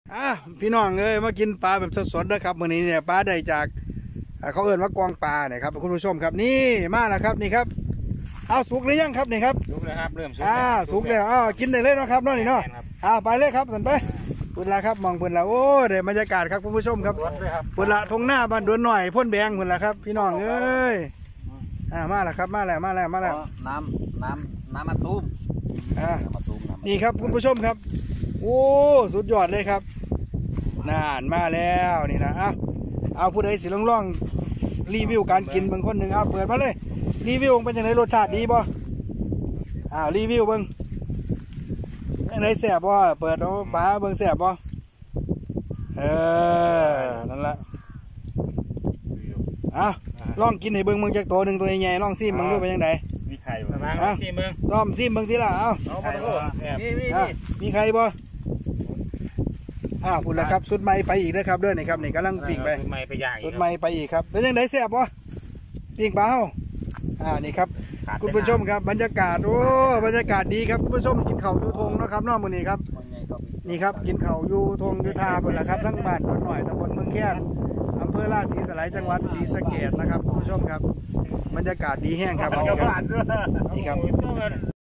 พี่น้องมากินปลาแบบสดๆนะครับมื้อนี้เนี่ยปลาได้จากเขาเอิ้นว่ากองปลาเนี่ยครับคุณผู้ชมครับนี่มาแล้วครับนี่ครับเอาสุกหรือยังครับนี่ครับสุกแล้วครับเริ่มสุกสุกแล้วกินได้เลยนะครับน้องนี่เนาะไปเลยครับสันไปปุ่นละครับมองปุ่นละโอ้เดี๋ยวบรรยากาศครับคุณผู้ชมครับปุ่นละทงหน้าบ้านดวนหน่อยพ่นแบงปุ่นละครับพี่น้องมาแล้วครับมาแล้วน้ำมาตูมนี่ครับคุณผู้ชมครับโอ้สุดยอดเลยครับนานมาแล้วนี่นะเอาผู้ใดสิล่องรีวิวการกินบางคนหนึ่งเปิดมาเลยรีวิวเป็นยังไงรสชาติดีบ่รีวิวเบิ้งยังไงแสบบ่เปิดเอาปลาเบิ้งแสบบ่นั่นแหละลองกินให้เบิ้งมึงจากตัวหนึ่งตัวใหญ่ลองซิมึงดูเป็นยังไงมีไข่บ่ซิมึงล้อมซิมึงทีละมีไข่บ่พูดแล้วครับสุดใหม่ไปอีกนะครับเด้อนี่ครับนี่กำลังปิ้งไปสุดใหม่ไปอีกครับเป็นยังไงแซ่บบ่ปิ้งปลานี่ครับคุณผู้ชมครับบรรยากาศบรรยากาศดีครับคุณผู้ชมกินเข่ายูทงนะครับนอกมือนี้ครับนี่ครับกินเข่ายูทงยูทาหมดแล้วครับทั้งบ้านคนหน่อยตำบลเมืองแค้นอำเภอราชสีสลายจังหวัดศรีสะเกษนะครับคุณผู้ชมครับบรรยากาศดีแห้งครับนี่ครับ